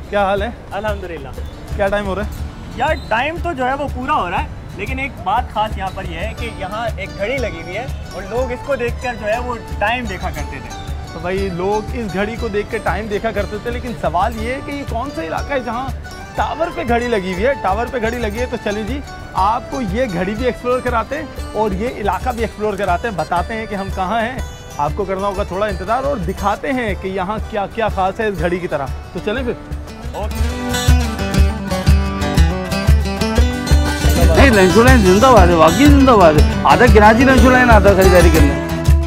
क्या हाल है? अल्हम्दुलिल्लाह। क्या टाइम हो रहा है? यार टाइम तो जो है वो पूरा हो रहा है, लेकिन एक बात खास यहाँ पर यह है कि यहाँ एक घड़ी लगी हुई है और लोग इसको देखकर जो है वो टाइम देखा करते थे। तो भाई लोग इस घड़ी को देख के टाइम देखा करते थे, लेकिन सवाल ये है कि ये कौन सा इलाका है जहाँ टावर पे घड़ी लगी हुई है? टावर पे घड़ी लगी है तो चलिए जी आपको ये घड़ी भी एक्सप्लोर कराते हैं और ये इलाका भी एक्सप्लोर कराते हैं, बताते हैं कि हम कहाँ हैं। आपको करना होगा थोड़ा इंतज़ार और दिखाते हैं कि यहाँ क्या क्या खास है इस घड़ी की तरह। तो चलें फिर। नहीं, लंचो लाइन जिंदाबाद है, वाकई जिंदाबाद है। आधा कराची लंचो लाइन आता खरीदारी करने।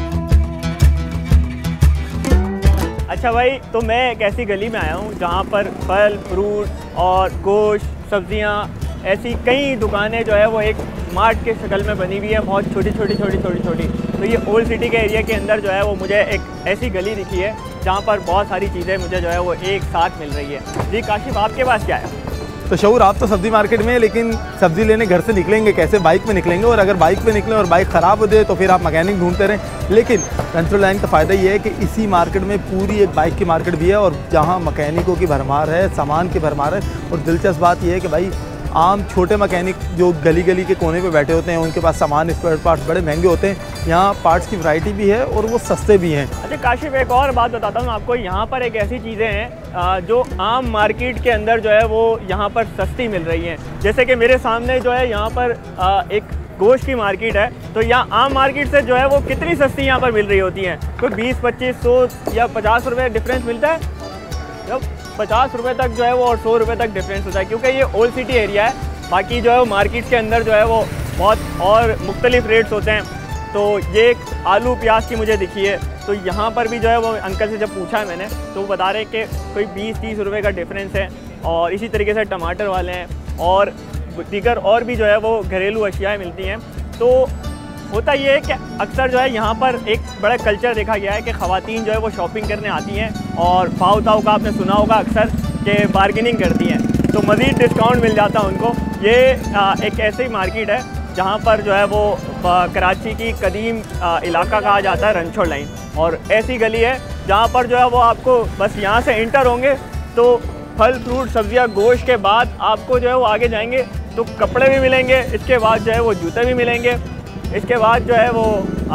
अच्छा भाई, तो मैं एक ऐसी गली में आया हूँ जहाँ पर फल फ्रूट और गोश्त सब्जियाँ ऐसी कई दुकानें जो है वो एक मार्ट के शक्ल में बनी हुई है, बहुत छोटी छोटी। तो ये ओल्ड सिटी के एरिया के अंदर जो है वो मुझे एक ऐसी गली दिखी है जहाँ पर बहुत सारी चीज़ें मुझे जो है वो एक साथ मिल रही है। जी काशिफ, आपके पास क्या है? तो शऊर, आप तो सब्ज़ी मार्केट में, लेकिन सब्ज़ी लेने घर से निकलेंगे कैसे? बाइक में निकलेंगे, और अगर बाइक पे निकलें और बाइक ख़राब हो जाए तो फिर आप मैकेनिक ढूंढते रहें। लेकिन लंचो लाइन का फ़ायदा ये है कि इसी मार्केट में पूरी एक बाइक की मार्केट भी है और जहाँ मैकेनिकों की भरमार है, सामान की भरमार है। और दिलचस्प बात यह है कि भाई आम छोटे मैकेनिक जो गली गली के कोने पे बैठे होते हैं, उनके पास सामान स्पेयर पार्ट्स बड़े महंगे होते हैं। यहाँ पार्ट्स की वैरायटी भी है और वो सस्ते भी हैं। अच्छा काशिफ, एक और बात बताता हूँ आपको, यहाँ पर एक ऐसी चीज़ें हैं जो आम मार्केट के अंदर जो है वो यहाँ पर सस्ती मिल रही हैं। जैसे कि मेरे सामने जो है यहाँ पर एक गोश्त की मार्केट है, तो यहाँ आम मार्केट से जो है वो कितनी सस्ती यहाँ पर मिल रही होती हैं? कोई 20, 25, 100 या 50 रुपये डिफरेंस मिलता है। जब 50 रुपये तक जो है वो और 100 रुपये तक डिफरेंस होता है, क्योंकि ये ओल्ड सिटी एरिया है। बाकी जो है वो मार्केट के अंदर जो है वो बहुत और मुख्तलिफ रेट्स होते हैं। तो ये एक आलू प्याज की मुझे दिखी है, तो यहाँ पर भी जो है वो अंकल से जब पूछा है मैंने तो वो बता रहे कि कोई 20-30 रुपये का डिफरेंस है। और इसी तरीके से टमाटर वाले हैं और दीगर और भी जो है वो घरेलू अशियाएँ मिलती हैं। तो होता ये है कि अक्सर जो है यहाँ पर एक बड़ा कल्चर देखा गया है कि ख़वातीन जो है वो शॉपिंग करने आती हैं और भाव ताव का आपने सुना होगा अक्सर कि बार्गेनिंग करती हैं, तो मज़ीद डिस्काउंट मिल जाता है उनको। ये एक ऐसी मार्केट है जहाँ पर जो है वो कराची की कदीम इलाका कहा जाता है रंछोड़ लाइन, और ऐसी गली है जहाँ पर जो है वो आपको बस यहाँ से इंटर होंगे तो फल फ्रूट सब्जियाँ गोश्त के बाद आपको जो है वो आगे जाएंगे तो कपड़े भी मिलेंगे, इसके बाद जो है वो जूते भी मिलेंगे, इसके बाद जो है वो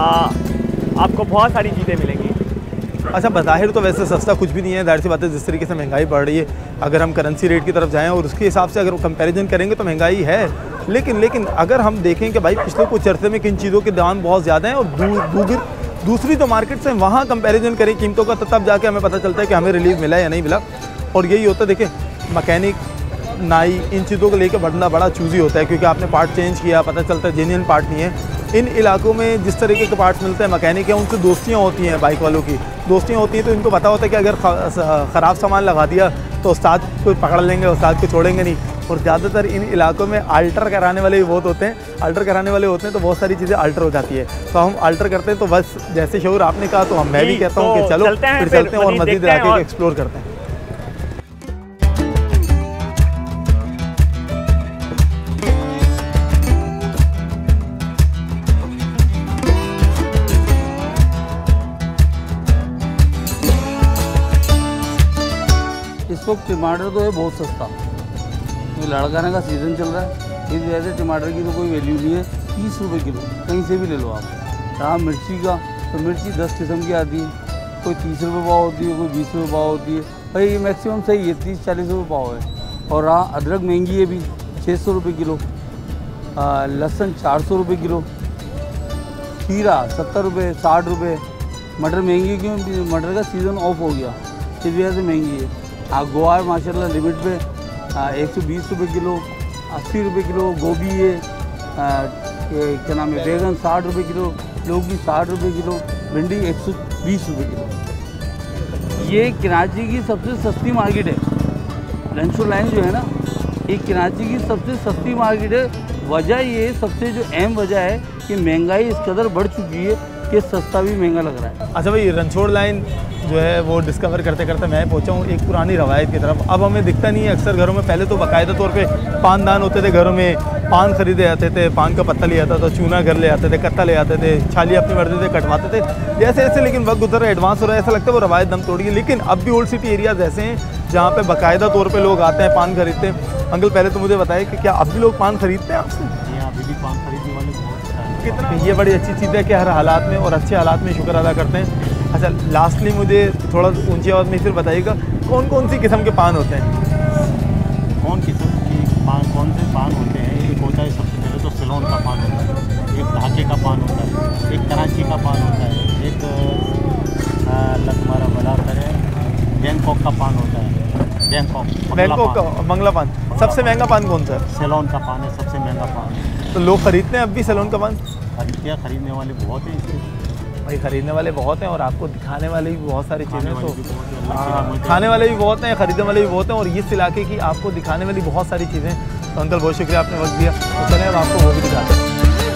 आपको बहुत सारी चीज़ें मिलेंगी। अच्छा, बज़ाहिर तो वैसे सस्ता कुछ भी नहीं है, जाहिर सी बात है। जिस तरीके से महंगाई बढ़ रही है, अगर हम करेंसी रेट की तरफ जाएं और उसके हिसाब से अगर कंपैरिजन करेंगे तो महंगाई है। लेकिन अगर हम देखें कि भाई पिछले कुछ अरसे में किन चीज़ों के दाम बहुत ज़्यादा हैं और दूसरी तो मार्केट से वहाँ कंपैरिजन करें कीमतों का, तो तब जाके हमें पता चलता है कि हमें रिलीफ मिला या नहीं मिला। और यही होता है, देखिए मैकेनिक, नाई, इन चीज़ों को लेकर बढ़ना बड़ा चूज़ी होता है, क्योंकि आपने पार्ट चेंज किया, पता चलता है जेन्युइन पार्ट नहीं है। इन इलाकों में जिस तरीके के पार्ट्स मिलते हैं, मैकेनिक हैं उनसे दोस्तियाँ होती हैं, बाइक वालों की दोस्तियाँ होती हैं, तो इनको पता होता है कि अगर ख़राब सामान लगा दिया तो उस्ताद को पकड़ लेंगे, उस्ताद को छोड़ेंगे नहीं। और ज़्यादातर इन इलाकों में अल्टर कराने वाले भी बहुत होते हैं, तो बहुत सारी चीज़ें अल्टर हो जाती है। तो हम अल्टर करते हैं, तो बस जैसे शऊर आपने कहा तो मैं भी कहता हूँ कि चलो फिर चलते हैं और मज़ीद इलाके को एक्सप्लोर करते हैं। इस वक्त टमाटर तो है बहुत सस्ता, तो लड़काने का सीज़न चल रहा है, इस वजह से टमाटर की तो कोई वैल्यू नहीं है। 30 रुपये किलो कहीं से भी ले लो आप। रहा मिर्ची का, तो मिर्ची 10 किस्म की आती है, कोई 30 रुपये पाव होती है, कोई 20 रुपये पाव होती है। भाई ये मैक्सिमम सही है, 30-40 रुपये पाव है। और रहा अदरक महंगी है भी, 600 रुपये किलो। लहसुन 400 रुपये किलो। खीरा 70 रुपये, 60 रुपये। मटर महंगी क्यों? मटर का सीज़न ऑफ हो गया, इस वजह से महंगी है। गुआर माशाल्लाह लिमिट पे 120 रुपये किलो, 80 रुपये किलो। गोभी है, क्या नाम है, बैगन 60 रुपये किलो, लौकी 60 रुपये किलो, भिंडी 120 रुपये किलो। ये कराची की सबसे सस्ती मार्केट है। लंचो लाइन जो है ना, ये कराची की सबसे सस्ती मार्केट है। वजह ये सबसे जो अहम वजह है कि महंगाई इस कदर बढ़ चुकी है कि सस्ता भी महंगा लग रहा है। अच्छा भाई, रंछोड़ लाइन जो है वो डिस्कवर करते करते मैं पहुंचा हूँ एक पुरानी रवायत की तरफ। अब हमें दिखता नहीं है अक्सर घरों में। पहले तो बाकायदा तौर पे पानदान होते थे घरों में, पान खरीदे जाते थे, पान का पत्ता ले आता था, चूना घर ले आते थे, कत्ता ले आते थे, छाली अपनी मर्जी से कटवाते थे, जैसे जैसे। लेकिन वक्त गुजर रहा है, एडवांस हो रहा है, ऐसा लगता है वो रवायत दम तोड़ गई। लेकिन अब भी ओल्ड सिटी एरियाज ऐसे हैं जहाँ पे बाकायदा तौर पे लोग आते हैं पान खरीदते हैं। अंकल पहले तो मुझे बताइए कि क्या अब भी लोग पान खरीदते हैं आपसे? अभी भी पान खरीदने वाले बहुत हैं। कितना ये बड़ी अच्छी चीज़ है कि हर हालात में और अच्छे हालात में शुक्र अदा करते हैं। अच्छा, लास्टली मुझे थोड़ा ऊंची आवाज़ में फिर बताइएगा कौन कौन सी किस्म के पान होते हैं? कौन किस्म की पान, कौन से पान होते हैं? एक होता है सबसे पहले तो सिलोन का पान होता है, एक ढाके का पान होता है, एक कराची का पान होता है, एक लखमारा बड़ा है बैंकॉक का पान होता है, बैंकॉक का मंगला पान। सबसे महंगा पान कौन सा है? सेलोन का पान है सबसे महंगा पान। तो लोग खरीदते हैं अब भी सेलोन का पान? खरीदने वाले बहुत हैं इसके भाई, खरीदने वाले बहुत हैं और आपको दिखाने वाले भी बहुत सारी चीज़ें, खाने वाले भी बहुत हैं, तो खाने वाले भी बहुत हैं, खरीदने वाले भी बहुत हैं और इस इलाके की आपको दिखाने वाली बहुत सारी चीज़ें। तो अंकल बहुत शुक्रिया, आपने वक्त दिया। तो चलें अब आपको वो भी दिखाते हैं।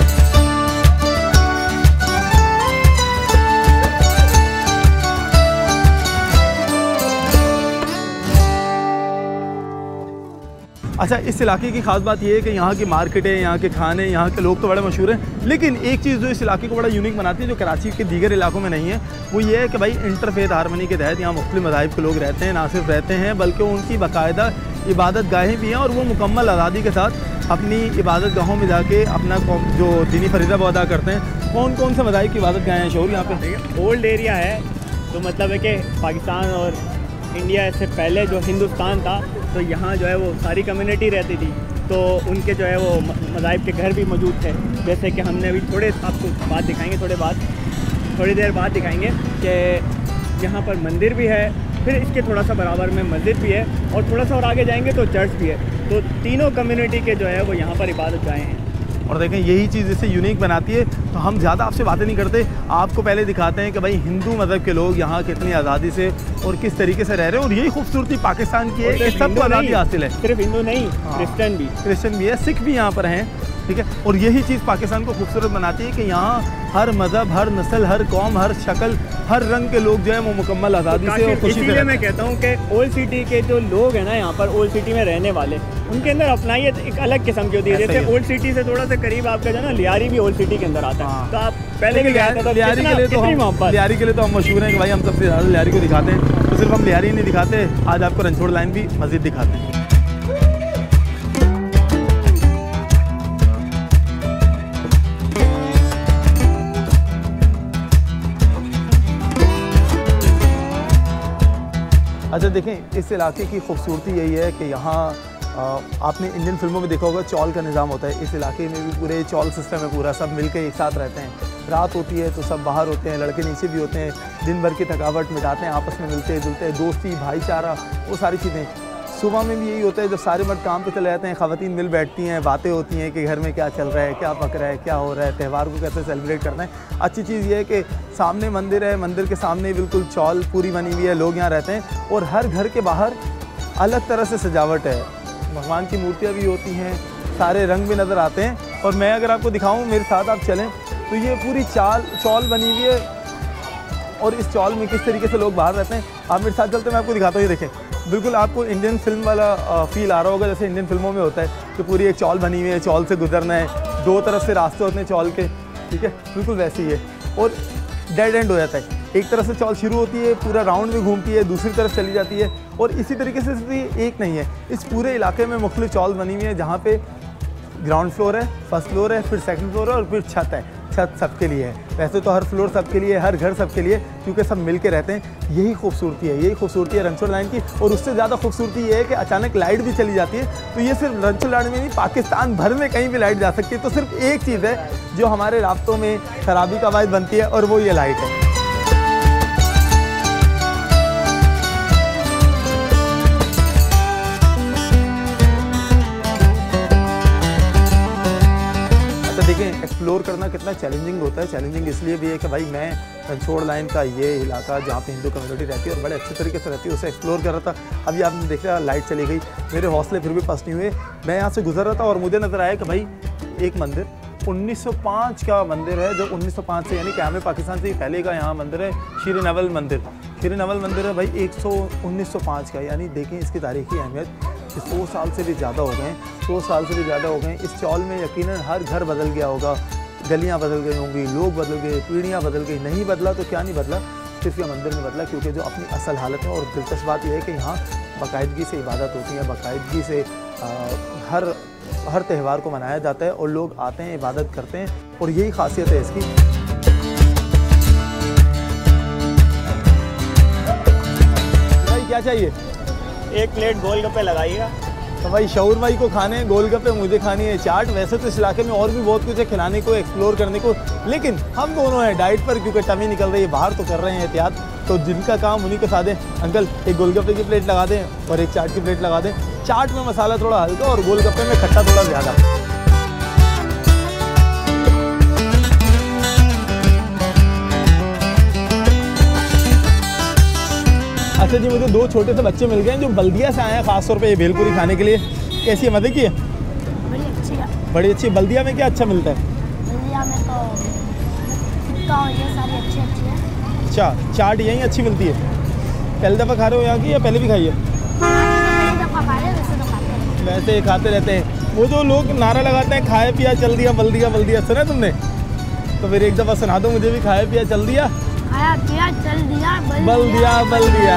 अच्छा, इस इलाके की खास बात यह है कि यहाँ की मार्केटें, यहाँ के खाने, यहाँ के लोग तो बड़े मशहूर हैं, लेकिन एक चीज़ जो इस इलाके को बड़ा यूनिक बनाती है, जो कराची के दीगर इलाकों में नहीं है, वो ये है कि भाई इंटरफेथ हारमनी के तहत यहाँ मुख्तलिफ मज़ाहिब के लोग रहते हैं। ना सिर्फ रहते हैं बल्कि उनकी बाकायदा इबादत गाहें भी हैं और वो मुकम्मल आज़ादी के साथ अपनी इबादत गाहों में जाके अपना जो दीनी फरीज़ा वो अदा करते हैं। कौन कौन से मज़ाहिब की इबादत गाहें हैं शोर यहाँ पे? ओल्ड एरिया है, तो मतलब है कि पाकिस्तान और इंडिया से पहले जो हिंदुस्तान था, तो यहाँ जो है वो सारी कम्युनिटी रहती थी, तो उनके जो है वो मज़ाहिब के घर भी मौजूद थे। जैसे कि हमने अभी आपको बात दिखाएंगे, थोड़ी देर बाद दिखाएंगे कि यहाँ पर मंदिर भी है, फिर इसके थोड़ा सा बराबर में मस्जिद भी है और थोड़ा सा और आगे जाएंगे तो चर्च भी है। तो तीनों कम्युनिटी के जो है वो यहाँ पर इबादत गाहें हैं। और देखें यही चीज़ इसे यूनिक बनाती है। तो हम ज़्यादा आपसे बातें नहीं करते, आपको पहले दिखाते हैं कि भाई हिंदू मज़हब के लोग यहाँ कितनी आज़ादी से और किस तरीके से रह रहे हैं। और यही खूबसूरती पाकिस्तान की है कि सबको आज़ादी हासिल है। सिर्फ हिंदू नहीं, क्रिश्चियन भी है, सिख भी यहाँ पर हैं, ठीक है। और यही चीज़ पाकिस्तान को खूबसूरत बनाती है कि यहाँ हर मज़हब, हर नस्ल, हर कौम, हर शक्ल, हर रंग के लोग जो है वो मुकम्मल आज़ादी से और खुशी से। मैं कहता हूँ कि ओल्ड सिटी के जो लोग हैं ना, यहाँ पर ओल्ड सिटी में रहने वाले, उनके अंदर अपनाइए एक अलग किस्म की होती है। जैसे ओल्ड सिटी से थोड़ा सा करीब आपका जो है ना लियारी भी ओल्ड सिटी के अंदर आता है। तो आप पहले भी गए थे, तो लियारी के लिए तो हम मशहूर हैं कि भाई हम सबसे ज़्यादा लियारी को दिखाते हैं। तो सिर्फ हम लियारी नहीं दिखाते, आज आपको रंछोड़ लाइन भी मस्जिद दिखाते हैं। अच्छा देखें, इस इलाके की खूबसूरती यही है कि यहाँ आपने इंडियन फिल्मों में देखा होगा चौल का निज़ाम होता है। इस इलाके में भी पूरे चौल सिस्टम है, पूरा सब मिलकर एक साथ रहते हैं। रात होती है तो सब बाहर होते हैं, लड़के नीचे भी होते हैं, दिन भर की थकावट मिटाते हैं, आपस में मिलते जुलते हैं, दोस्ती भाईचारा वो सारी चीज़ें। सुबह में भी यही होता है, जब सारे मर्द काम पे चले जाते हैं, ख़वातीन मिल बैठती हैं, बातें होती हैं कि घर में क्या चल रहा है, क्या पक रहा है, क्या हो रहा है, त्यौहार को कैसे सेलिब्रेट करना है। अच्छी चीज़ ये है कि सामने मंदिर है, मंदिर के सामने बिल्कुल चौल पूरी बनी हुई है, लोग यहाँ रहते हैं और हर घर के बाहर अलग तरह से सजावट है। भगवान की मूर्तियाँ भी होती हैं, सारे रंग भी नज़र आते हैं। और मैं अगर आपको दिखाऊँ, मेरे साथ आप चलें, तो ये पूरी चौल बनी हुई है और इस चौल में किस तरीके से लोग बाहर रहते हैं। आप मेरे साथ चलते, मैं आपको दिखाता हूँ। ये देखें, बिल्कुल आपको इंडियन फिल्म वाला फील आ रहा होगा, जैसे इंडियन फिल्मों में होता है कि पूरी एक चौल बनी हुई है, चौल से गुजरना है, दो तरफ से रास्ते होते हैं चौल के, ठीक है, बिल्कुल वैसे ही है। और डेड एंड हो जाता है, एक तरफ से चौल शुरू होती है, पूरा राउंड में घूमती है, दूसरी तरफ चली जाती है। और इसी तरीके से सिर्फ एक नहीं है, इस पूरे इलाके में मुख्तलिफ चौल बनी हुई है, जहाँ पे ग्राउंड फ्लोर है, फर्स्ट फ्लोर है, फिर सेकंड फ्लोर है और फिर छत है। छत सबके लिए है, वैसे तो हर फ्लोर सबके लिए, हर घर सबके लिए, क्योंकि सब मिल के रहते हैं। यही खूबसूरती है, यही खूबसूरती है रंछोड़ लाइन की। और उससे ज़्यादा खूबसूरती ये है कि अचानक लाइट भी चली जाती है। तो ये सिर्फ रंछोड़ लाइन में नहीं, पाकिस्तान भर में कहीं भी लाइट जा सकती है। तो सिर्फ एक चीज़ है जो हमारे रास्तों में खराबी का बायस बनती है और वो ये लाइट है। देखें, एक्सप्लोर करना कितना चैलेंजिंग होता है। चैलेंजिंग इसलिए भी है कि भाई मैं रंछोड़ लाइन का ये इलाका जहाँ पे हिंदू कम्युनिटी रहती है और बड़े अच्छे तरीके से रहती है, उसे एक्सप्लोर कर रहा था। अभी आपने देख रहा, लाइट चली गई, मेरे हौसले फिर भी पस्त नहीं हुए। मैं यहाँ से गुजर रहा था और मुझे नज़र आया कि भाई एक मंदिर 1905 का मंदिर है, जो 1905 से यानी क़याम पाकिस्तान से ही पहले का यहाँ मंदिर है। शीर नवल मंदिर, शीर नवल मंदिर है भाई 1905 का। यानी देखें इसकी तारीखी अहमियत, 100 साल से भी ज़्यादा हो गए, 100 साल से भी ज़्यादा हो गए। इस चौल में यकीनन हर घर बदल गया होगा, गलियां बदल गई होंगी, लोग बदल गए, पीढ़ियां बदल गई। नहीं बदला तो क्या नहीं बदला, सिर्फ ये मंदिर में बदला, क्योंकि जो अपनी असल हालत में। और दिलचस्प बात यह है कि यहाँ बाकायदगी से इबादत होती है, बाकायदगी से हर त्यौहार को मनाया जाता है और लोग आते हैं, इबादत करते हैं और यही खासियत है इसकी। भाई क्या चाहिए? एक प्लेट गोलगप्पे लगाइएगा। तो भाई शऊर भाई को खाने हैं गोलगप्पे, मुझे खानी है चाट। वैसे तो इस इलाके में और भी बहुत कुछ है खिलाने को, एक्सप्लोर करने को, लेकिन हम दोनों हैं डाइट पर क्योंकि टमी निकल रही है, बाहर तो कर रहे हैं एहतियात, तो जिनका काम उन्हीं को साथ दें। अंकल एक गोलगप्पे की प्लेट लगा दें और एक चाट की प्लेट लगा दें। चाट में मसाला थोड़ा हल्का और गोलगप्पे में खट्टा थोड़ा ज़्यादा। अच्छा जी, मुझे 2 छोटे से बच्चे मिल गए हैं जो बल्दिया से आए हैं ख़ास तौर पे ये भेलपूरी खाने के लिए। कैसी है, मज़े की है? बड़ी अच्छी है। बड़ी अच्छी। बल्दिया में क्या अच्छा मिलता है? बल्दिया में तो टिक्का और ये सारी अच्छी है। अच्छा, चाट यहीं अच्छी मिलती है? पहली दफ़ा खा रहे हो यहाँ की या पहले भी खाई है? पहली दफ़ा खा रहे हैं, वैसे तो खाते हैं। वैसे खाते रहते हैं। वो जो लोग नारा लगाते हैं खाया पिया चल दिया बल्दिया बल्दिया, सुना तुमने? तो फिर एक दफ़ा सुना दो मुझे भी, खाया पिया चल दिया खाया पिया चल दिया बल्दिया बल्दिया।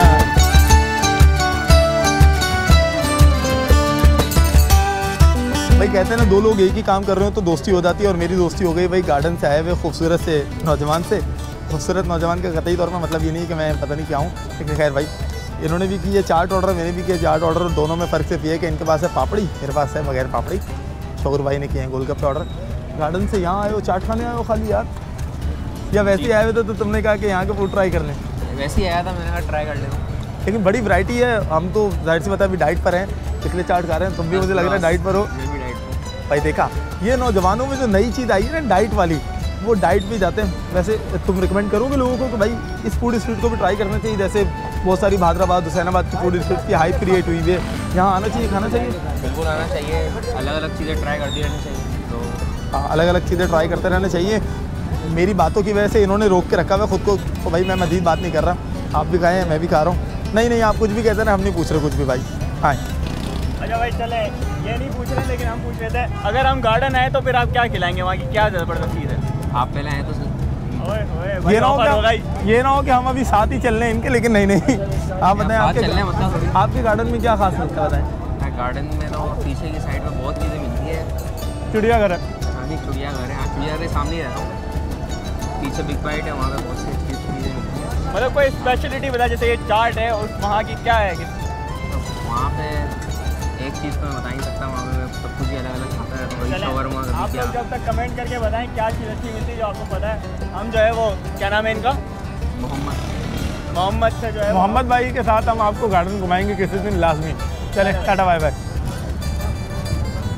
भाई कहते हैं ना, 2 लोग एक ही काम कर रहे हो तो दोस्ती हो जाती है, और मेरी दोस्ती हो गई भाई गार्डन से आए हुए खूबसूरत से नौजवान से। खूबसूरत नौजवान का कतई तौर पर मतलब ये नहीं कि मैं पता नहीं क्या हूँ, लेकिन खैर भाई इन्होंने भी की है चाट ऑर्डर, मैंने भी किया चाट ऑर्डर। दोनों में फ़र्क सिर्फ ये है कि इनके पास है पापड़ी, मेरे पास है बगैर पापड़ी। शौर भाई ने किए हैं गोलगप्पे ऑर्डर। गार्डन से यहाँ आए हो, चाट खाने आए हो खाली यार, या वैसे ही आए हुए थे तो तुमने कहा कि यहाँ के फूड ट्राई कर लें? वैसे ही आया था, मैंने कहा ट्राई कर लेता हूँ। लेकिन बड़ी वैरायटी है, हम तो जाहिर सी बात है अभी डाइट पर हैं, इसलिए चाट खा रहे हैं। तुम भी मुझे लग रहा है डाइट पर हो। मैं भी डाइट पर। भाई देखा, ये नौजवानों में जो नई चीज़ आई है ना डाइट वाली, वो डाइट भी जाते हैं। वैसे तुम रिकमेंड करोगे लोगों को कि भाई इस फूड स्ट्रीट को भी ट्राई करना चाहिए? जैसे बहुत सारी भादराबाद हुसैनाबाद की फूड स्ट्रीट की हाइप क्रिएट हुई है, यहाँ आना चाहिए, खाना चाहिए? बिल्कुल आना चाहिए, अलग अलग चीज़ें ट्राई करती रहनी चाहिए। तो हाँ, अलग अलग चीज़ें ट्राई करते रहना चाहिए। मेरी बातों की वजह से इन्होंने रोक के रखा हुआ खुद को, तो भाई मैं मज़ीद बात नहीं कर रहा। आप भी खाएँ, मैं भी खा रहा हूँ। नहीं आप कुछ भी कहते हैं ना, हम नहीं पूछ रहे कुछ भी भाई। हाँ अच्छा भाई चले, ये नहीं पूछ रहे लेकिन हम पूछ रहे थे, अगर हम गार्डन आए तो फिर आप क्या खिलाएंगे? वहाँ की क्या ज़बरदस्त चीज़ है? आप पहले आए तो ये ना हो कि हम अभी साथ ही चल रहे हैं इनके, लेकिन नहीं आप बताएं आपके गार्डन में क्या खास मिलता है? बताएं। गार्डन में तो पीछे की साइड में बहुत चीज़ें मिलती है। चिड़ियाघर है? हाँ जी, चिड़ियाघर है। हाँ, चिड़ियाघर के सामने ही रहता हूँ। पीछे बिग बाइट है, वहाँ पे बहुत सी अच्छी चीज़ें मिलती हैं। मतलब कोई स्पेशलिटी बता, जैसे ये चाट है और वहाँ की क्या है? तो वहाँ पे एक चीज़ तो मैं बता ही सकता हूँ, वहाँ पे सब कुछ ही अलग अलग खाता है। तो वही शवरमा आप लोग जब तक कमेंट करके बताएं क्या चीज़ अच्छी मिलती है जो आपको पता है। हम जो है वो क्या नाम है इनका, मोहम्मद से जो है मोहम्मद भाई के साथ हम आपको गार्डन घुमाएंगे किसी दिन लाजमी। चले टाटा बाय बाय।